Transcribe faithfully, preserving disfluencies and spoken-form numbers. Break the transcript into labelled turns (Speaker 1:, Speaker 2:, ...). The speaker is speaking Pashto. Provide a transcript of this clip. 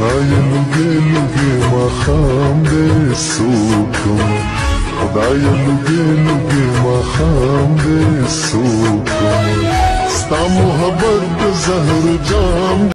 Speaker 1: خدایا لوگے لوگے ماخام دے سوکم خدایا لوگے لوگے ماخام دے سوکم ستا محبت زهر جام